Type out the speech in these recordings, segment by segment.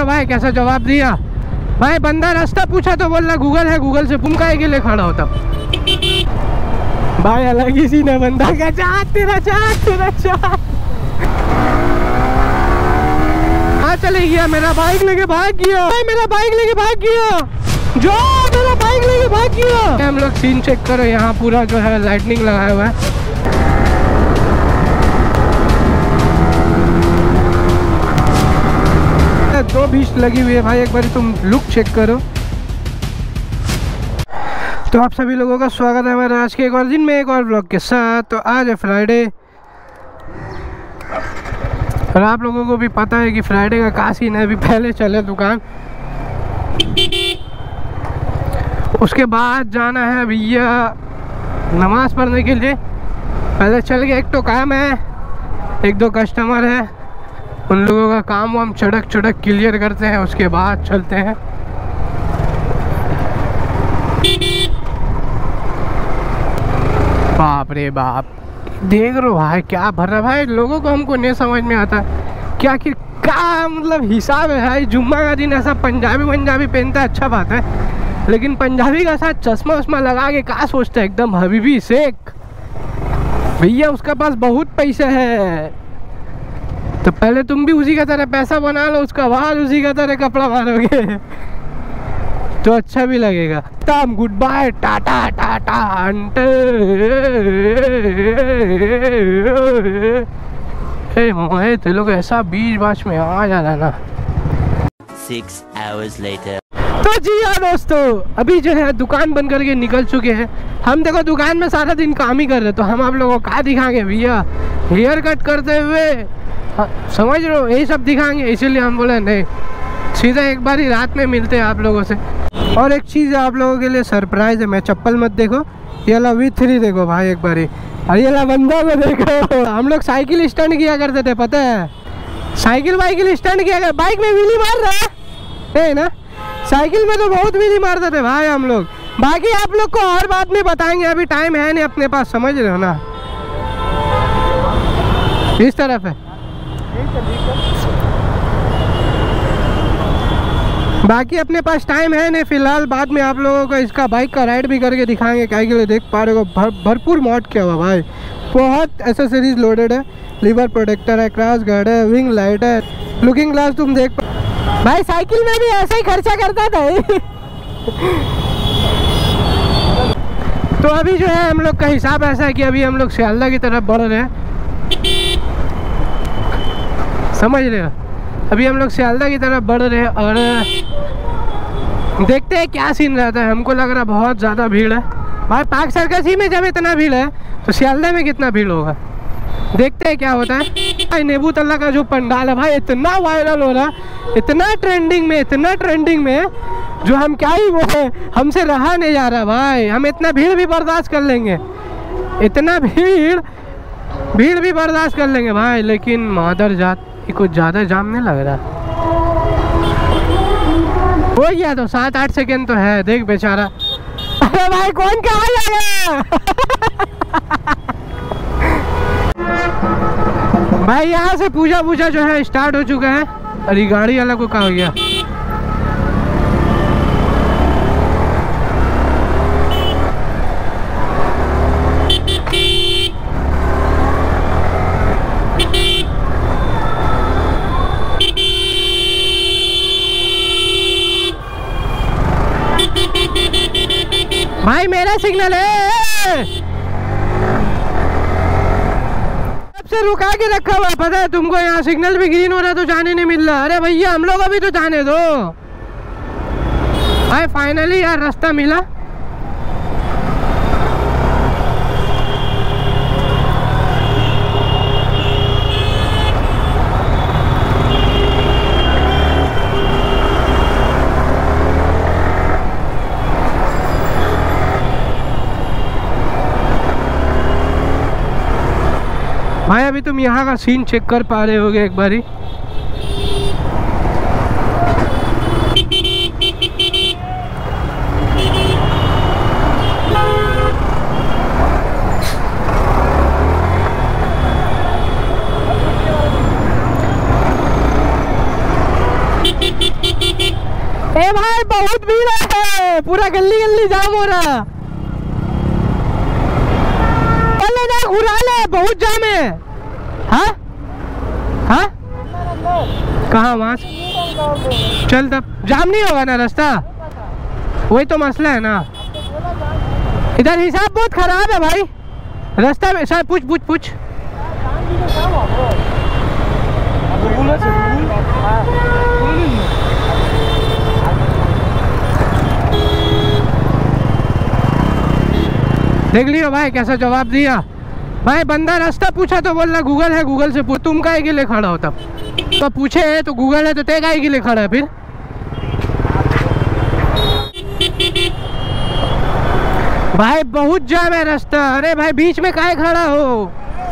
भाई कैसा जवाब दिया भाई। बंदा रास्ता पूछा तो बोल रहा गूगल है, गूगल से तुम काहे के लिए खड़ा होता भाई। अलग ही सीन है बंदा का। चाट तेरा चाट तेरा चाट। हाँ चले गया, मेरा बाइक लेके भाग गया भाई, मेरा बाइक लेके भाग गया जो, मेरा बाइक लेके भाग गया। हम लोग सीन चेक करो, यहाँ पूरा जो है लाइटनिंग लगाया हुआ है। दो बीच लगी हुई है भाई, एक बार तुम लुक चेक करो। तो आप सभी लोगों का स्वागत है हमारे आज के एक और दिन में एक और ब्लॉग के साथ। तो आज है फ्राइडे और आप लोगों को भी पता है कि फ्राइडे का का सीन है। अभी पहले चले दुकान, उसके बाद जाना है भैया नमाज पढ़ने के लिए। पहले चल के एक तो काम है, एक दो कस्टमर है, उन लोगों का काम वाम चड़क चड़क क्लियर करते हैं, उसके बाद चलते हैं। बाप रे बाप, देख रहे हो भाई क्या भर रहा है भाई। लोगों को हमको नहीं समझ में आता क्या कि क्या मतलब हिसाब है भाई। जुम्मा का दिन ऐसा पंजाबी पहनता है, अच्छा बात है, लेकिन पंजाबी का साथ चश्मा वश्मा लगा के क्या सोचता है, एकदम हबीबी शेख भैया, उसका पास बहुत पैसा है। तो पहले तुम भी उसी का तरह पैसा बना लो, उसका बाद उसी का तरह कपड़ा मारोगे तो अच्छा भी लगेगा। तब गुड बाय, टाटा टाटा ते लोग ऐसा बीच बाच में आ जाना ना। 6 hours later. तो जी हाँ दोस्तों, अभी जो है दुकान बंद करके निकल चुके हैं हम। देखो दुकान में सारा दिन काम ही कर रहे, तो हम आप लोगों को क्या दिखाएंगे भैया, हेयर कट करते हुए, हाँ, समझ रहे हो, यही सब दिखाएंगे। इसीलिए हम बोले नहीं, सीधा एक बार ही रात में मिलते हैं आप लोगों से। और एक चीज़ आप लोगों के लिए सरप्राइज है, मैं चप्पल मत देखो, ये वाला V3 देखो भाई एक बार ही, और ये वाला बंदा को देखो। हम लोग साइकिल स्टैंड किया करते थे, पता है, साइकिल वाइकिल स्टैंड किया कर, बाइक में व्हीली मार रहा है ना, साइकिल में तो बहुत व्हीली मारते थे भाई हम लोग। बाकी आप लोग को और बाद में बताएंगे, अभी टाइम है नहीं अपने पास, समझ रहे हो ना। इस तरफ है, बाकी अपने पास टाइम है नहीं फिलहाल। बाद में आप लोगों को इसका बाइक का राइड भी करके दिखाएंगे। क्या के लिए देख पा रहे हो, भरपूर मॉड किया हुआ भाई, बहुत एसेसरीज लोडेड है। लीवर प्रोटेक्टर है, क्रॉस गार्ड है, विंग लाइट है, लुकिंग ग्लास तुम देख भाई। साइकिल में भी ऐसा ही खर्चा करता था तो अभी जो है हम लोग का हिसाब ऐसा है कि अभी हम लोग सियालदा की तरफ बढ़ रहे हैं, समझ रहे हो। अभी हम लोग सियालदा की तरफ बढ़ रहे हैं और देखते हैं क्या सीन रहता है। हमको लग रहा है बहुत ज़्यादा भीड़ है भाई। पार्क सर्कस ही में जब इतना भीड़ है तो सियालदा में कितना भीड़ होगा, देखते हैं क्या होता है भाई। नेबू तल्ला का जो पंडाल है भाई, इतना वायरल हो रहा, इतना ट्रेंडिंग में जो हम क्या ही बोले, हमसे रहा नहीं जा रहा भाई। हम इतना भीड़ भी बर्दाश्त कर लेंगे, इतना भीड़ भी बर्दाश्त कर लेंगे भाई, लेकिन मादर जात कुछ ज़्यादा जाम नहीं लग रहा। हो गया तो 7-8 सेकेंड तो है, देख बेचारा। अरे भाई कौन कहाँ जाएगा भाई। यहाँ से पूजा जो है स्टार्ट हो चुका है। अरे गाड़ी वाला को कहाँ हो गया, भाई मेरा सिग्नल है, सबसे रुका के रखा हुआ, पता है तुमको। यहाँ सिग्नल भी ग्रीन हो रहा तो जाने नहीं मिल रहा। अरे भैया हम लोग अभी तो जाने दो भाई। फाइनली यार रास्ता मिला। भाई अभी तुम यहाँ का सीन चेक कर पा रहे होगे एक बारी। बहुत भीड़ है, पूरा गली गली जाम हो रहा। चले ना घुरा ले, बहुत जाम है। हाँ हाँ कहाँ वहाँ से चल, तब जाम नहीं होगा ना रास्ता, वही तो मसला है ना। इधर हिसाब बहुत खराब है भाई रास्ता में। सर पूछ पूछ पूछ। देख लियो भाई कैसा जवाब दिया भाई। बंदा रास्ता पूछा तो बोल रहा गूगल है, गूगल से पूछ। तुम काहे के लिए खड़ा हो तब? तो पूछे है तो गूगल है तो ते काहे के लिए खड़ा है फिर? भाई बहुत जाम है रास्ता। अरे भाई बीच में काहे खड़ा हो?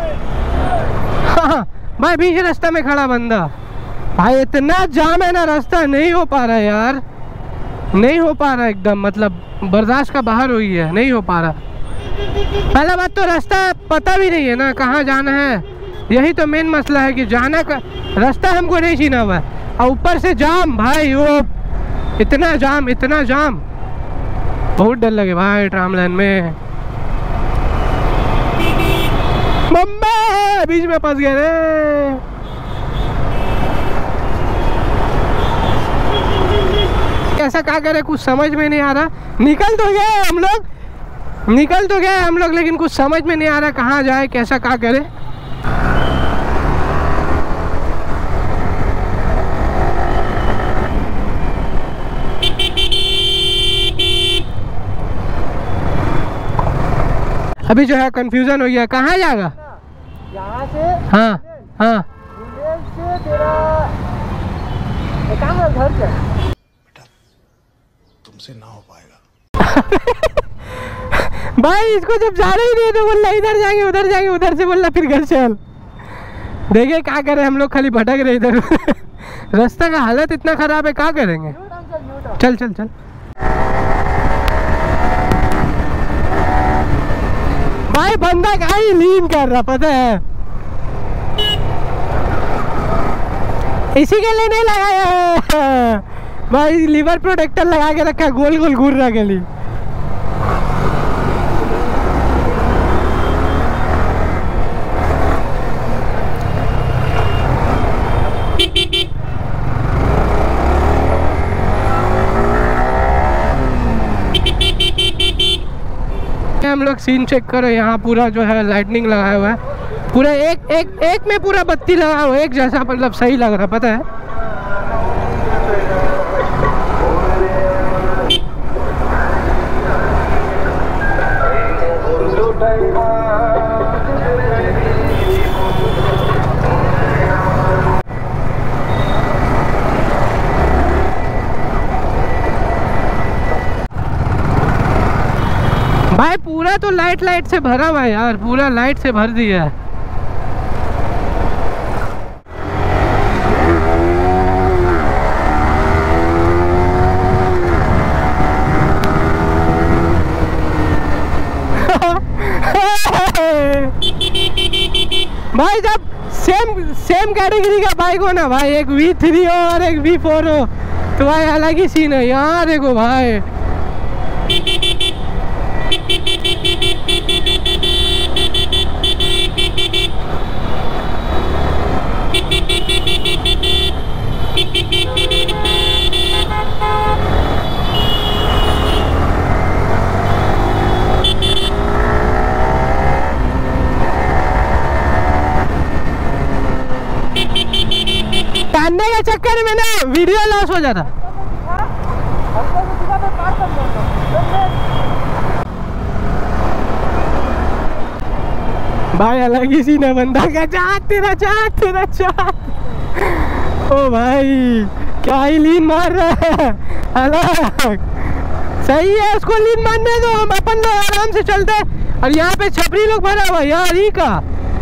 हाँ भाई बीच रास्ता में खड़ा बंदा। भाई इतना जाम है ना, रास्ता नहीं हो पा रहा है यार, नहीं हो पा रहा एकदम, मतलब बर्दाश्त का बाहर हुई है, नहीं हो पा रहा। पहला बात तो रास्ता पता भी नहीं है ना कहाँ जाना है, यही तो मेन मसला है कि जाना का रास्ता हमको नहीं छीना हुआ है। और ऊपर से जाम भाई, वो इतना जाम इतना जाम, बहुत डर लगे भाई ट्राम लाइन में। मम्मा बीच में फंस गए रे। कैसा क्या करे कुछ समझ में नहीं आ रहा। निकल तो गए हम लोग, निकल तो गए हम लोग, लेकिन कुछ समझ में नहीं आ रहा कहाँ जाए, कैसा क्या करे। अभी जो है कंफ्यूजन हो गया, कहाँ जाएगा यहाँ से। हाँ हाँ से तेरा घर से। बेटा तुमसे ना हो पाएगा। भाई इसको जब जा रही नहीं तो बोल रहा इधर जाएंगे उधर जाएंगे, उधर से बोल रहा फिर घर चल। देखिए क्या करें हम लोग, खाली भटक रहे इधर। रास्ता का हालत इतना खराब है, क्या करेंगे। चल चल चल भाई, बंदा कहाँ ही लीन कर रहा पता है, इसी के लिए नहीं लगाया है भाई। लीवर प्रोटेक्टर लगा के रखा है, गोल गोल घूर रहा के लिए। हम लोग सीन चेक करो, यहाँ पूरा जो है लाइटनिंग लगाया हुआ है, पूरा एक में पूरा बत्ती लगा हुआ है, एक जैसा, मतलब सही लग रहा पता है। भाई पूरा तो लाइट से भरा हुआ है यार, पूरा लाइट से भर दिया है। भाई जब सेम कैटेगरी का बाइक हो ना भाई, एक V3 हो और एक V4 हो, तो भाई अलग ही सीन है यार। देखो भाई काटने के चक्कर में ना वीडियो लॉस हो जाता। भाई अलग ही सीन है, बंदा का चाट तेरा चाट तेरा चाट। ओ भाई क्या ही लीन मार रहा है, अलग सही है, उसको लीन मारने दो, हम अपन लोग आराम से चलते। और यहाँ पे छपरी लोग भरा हुआ यार, ही का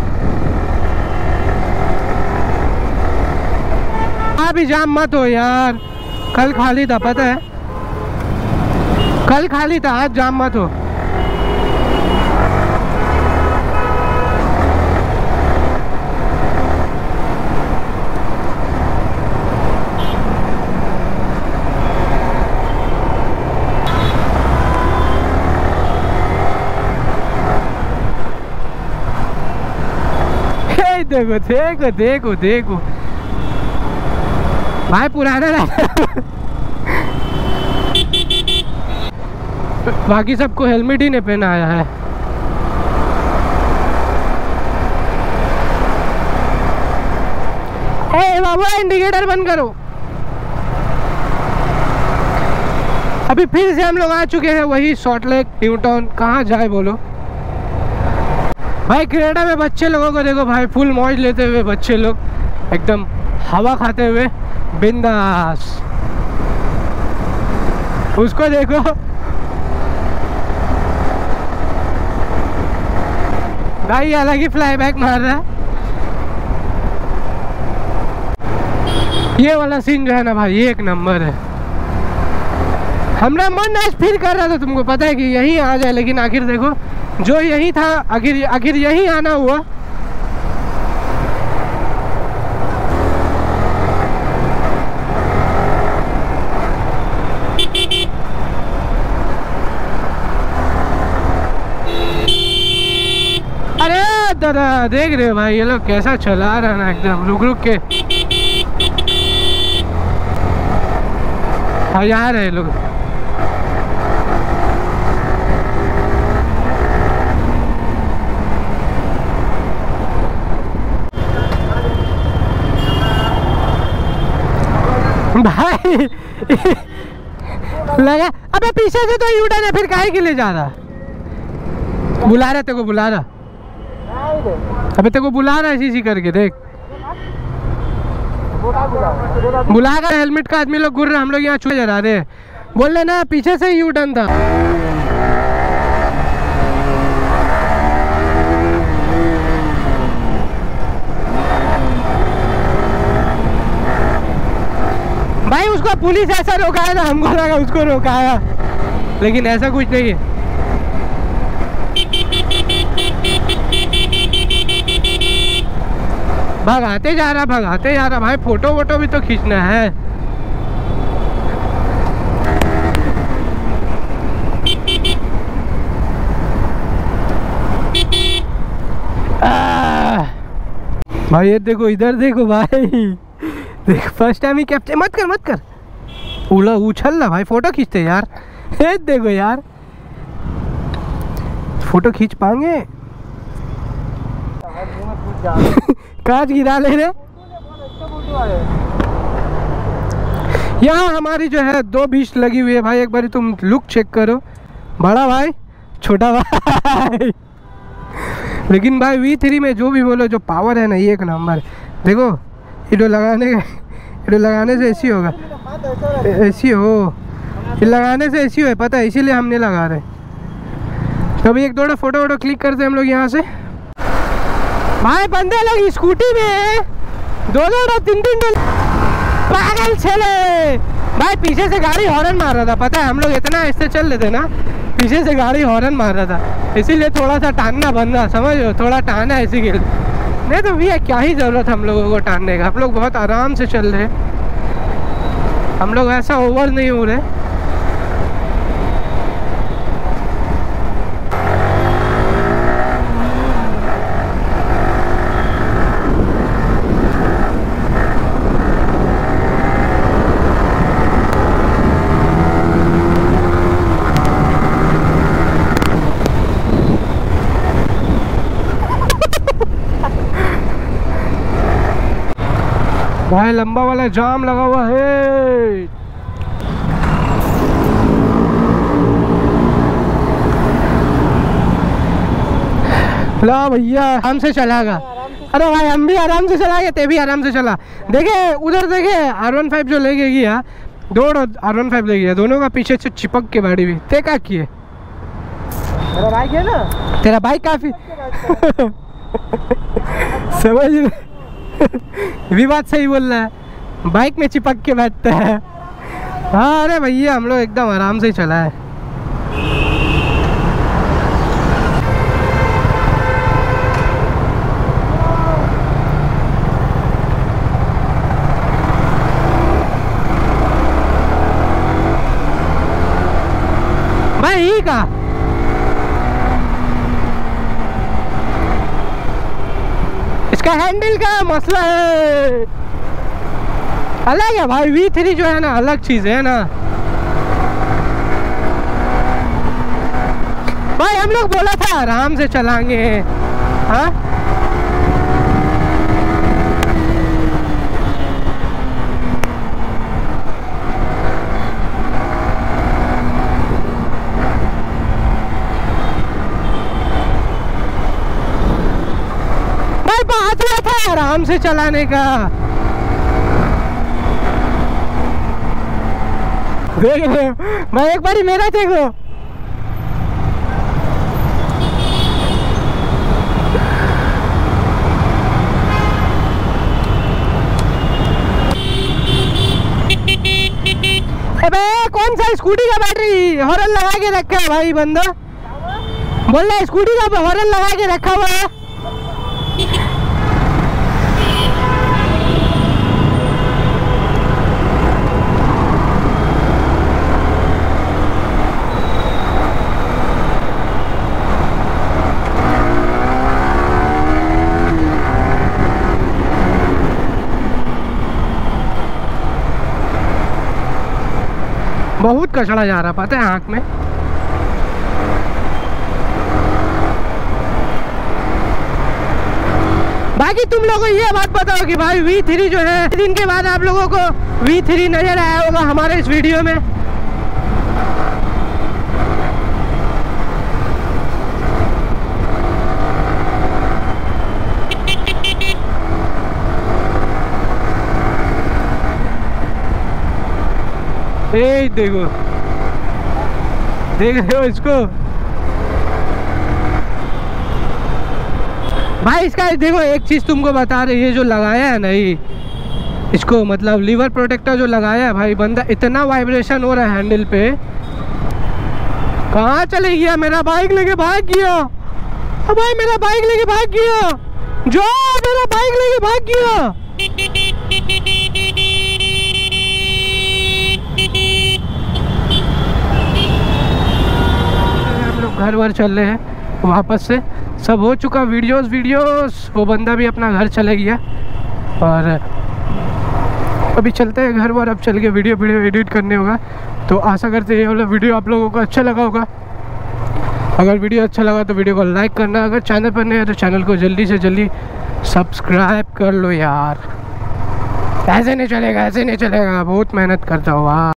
अभी जाम मत हो यार, कल खाली था पता है, कल खाली था, आज जाम मत हो। देखो देखो देखो देखो भाई पुराना बाकी सबको हेलमेट ही नहीं पहनाया है। ए बाबू इंडिकेटर बंद करो। अभी फिर से हम लोग आ चुके हैं वही सॉल्ट लेक न्यू टाउन। कहाँ जाए बोलो भाई। कनाडा में बच्चे लोगों को देखो भाई, फुल मौज लेते हुए बच्चे लोग एकदम हवा खाते हुए बिंदास। उसको देखो भाई अलग ही फ्लाई बैक मार रहा है। ये वाला सीन जो है ना भाई एक नंबर है। हमारा मन आज फिर कर रहा था तुमको पता है कि यहीं आ जाए, लेकिन आखिर देखो जो यहीं था आखिर यहीं आना हुआ। अरे दादा देख रहे हो भाई ये लोग कैसा चला रहा ना एकदम रुक रुक के। हाँ यार है लोग भाई लगा। अबे पीछे से तो यू टर्न है, फिर काहे के लिए जा रहा? बुला रहा तेरे को, बुला रहा। अबे तेरे को बुला रहा है इसी करके देख। बुला कर हेलमेट का आदमी लोग घूर रहे, हम लोग यहाँ छुए जा रहे हैं। बोल लेना पीछे से यू टर्न था। भाई उसको पुलिस ऐसा रोकाया ना, हमको लगा उसको रोकाया, लेकिन ऐसा कुछ नहीं है। भगाते जा रहा भाई। फोटो वोटो भी तो खींचना है। भाई ये देखो इधर देखो भाई देख फर्स्ट टाइम ही कैप्चर। मत कर उला उछल ना भाई, फोटो खींचते यार। ये देखो यार फोटो खींच पाएंगे। कांच गिरा ले रहे। यहाँ हमारी जो है 2 बीच लगी हुई है भाई। एक बार तुम लुक चेक करो, बड़ा भाई छोटा भाई। लेकिन भाई V3 में जो भी बोलो, जो पावर है ना ये एक नंबर। देखो इडो लगाने से ऐसी होगा, ऐसी हो ये लगाने से ऐसी हो पता है, इसीलिए हम नहीं लगा रहे। तो अभी एक दो फोटो वोटो क्लिक करते हम लोग यहाँ से। भाई बंदे लोग स्कूटी में 2-2 पागल चले भाई। पीछे से गाड़ी हॉर्न मार रहा था, पता है हम लोग इतना ऐसे चल लेते ना, पीछे से गाड़ी हॉर्न मार रहा था, इसीलिए थोड़ा सा टानना बन रहा, समझ लो थोड़ा टाना है इसी के। नहीं तो भैया क्या ही ज़रूरत हम लोगों को टानने का। हम लोग बहुत आराम से चल रहे, हम लोग ऐसा ओवर नहीं हो रहे। भाई लंबा वाला जाम लगा हुआ है। ला भैया आराम से चलागा। अरे भाई हम भी आराम से चलाएंगे, ते भी आराम से चला। देखे उधर देखे R15 जो लेके गया, 2 R15 ले गया, दोनों का पीछे से चिपक के गाड़ी भी। ते क्या किए? मेरा बाइक है ना, तेरा बाइक काफी समझ भी बात सही बोल रहा है, बाइक में चिपक के बैठता है। हाँ अरे भैया हम लोग एकदम आराम से चला है। भाई यही का इसका हैंडल का मसला है, अलग है भाई। V3 जो है ना अलग चीज है ना भाई। हम लोग बोला था आराम से चलाएंगे, हाँ भाई, बात हुआ था आराम से चलाने का। देख भाई एक बारी मेरा देखो, अबे कौन सा स्कूटी का बैटरी हॉर्न लगा के रखा है भाई बंदा, बोल रहा है स्कूटी का हॉर्न लगा के रखा हुआ है। बहुत कचड़ा जा रहा पता है आँख में। बाकी तुम लोगों को ये बात बताओ कि भाई V3 जो है, दिन के बाद आप लोगों को V3 नजर आया होगा हमारे इस वीडियो में। ए देखो, देख रहे हो इसको भाई। इसका देखो एक चीज तुमको बता रही है, जो लगाया है ना ये इसको, मतलब लीवर प्रोटेक्टर जो लगाया है भाई, बंदा इतना वाइब्रेशन हो रहा है हैंडल पे। कहाँ चले गया? मेरा बाइक लेके भाग गया। अब भाई मेरा बाइक लेके भाग गया, जो मेरा बाइक लेके भाग गया। घर वर चल रहे हैं वापस से, सब हो चुका वीडियोस। वो बंदा भी अपना घर चले गया और अभी चलते हैं घर वर। अब चल के वीडियो एडिट करने होगा। तो आशा करते हैं ये वाला वीडियो आप लोगों को अच्छा लगा होगा। अगर वीडियो अच्छा लगा तो वीडियो को लाइक करना, अगर चैनल पर नहीं है तो चैनल को जल्दी से जल्दी सब्सक्राइब कर लो यार। ऐसे नहीं चलेगा, ऐसे नहीं चलेगा, बहुत मेहनत करता हूँ।